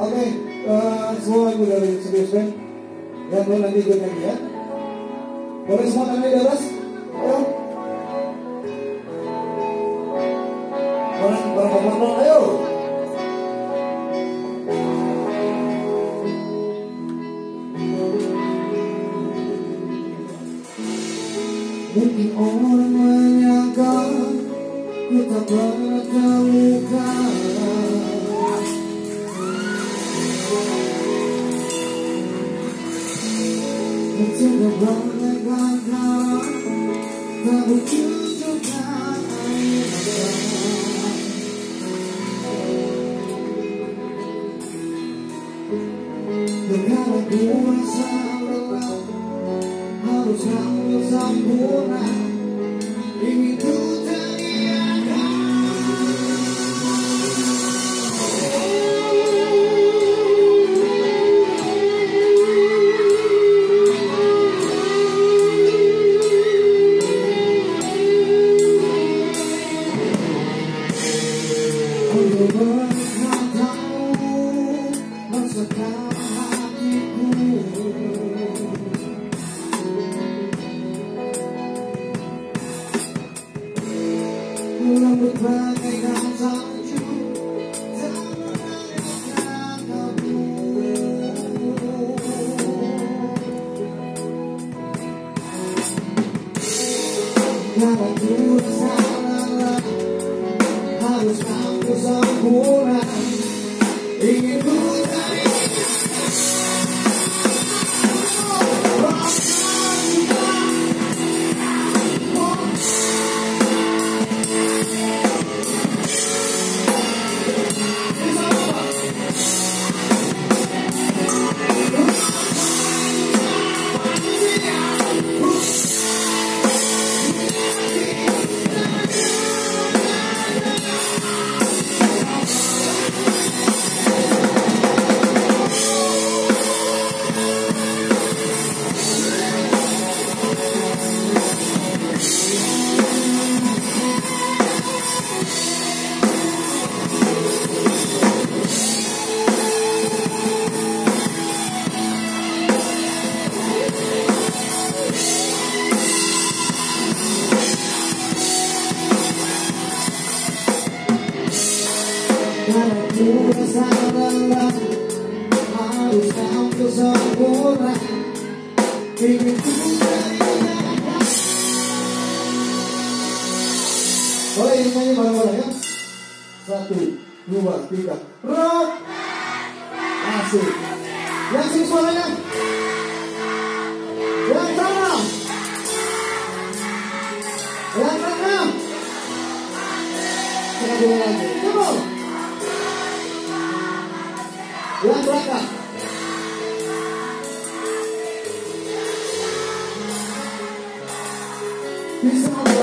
Oke, semua lagu dari Serius Band. Ya, boleh nanti gue nyanyi ya. Boleh semua tangan di atas? Ayo. Bareng-bareng, ayo. Mungkin orang menyangka ku tak pernah terluka. Mencegah bagaikan kalah, tak bertunjukkan air mata. Dengan aku rasa lelah, harus hampir sempurna, ingin ku teriakan. Untuk mereka tahu rasakan hatiku. Rambut bagaikan salju tak menandakan kamu. Karena ku rasa lelah, harus kamu sempurna, ingin ku harus kamu sempurna, ingin ku teriakan. Boleh nyanyi bareng-bareng ya? 1, 2, 3. Rock. Asik. Yang sini suaranya. Yang sana. Yang tengah. Kita dulu lagi. Coba. Yang belakang. Bisa.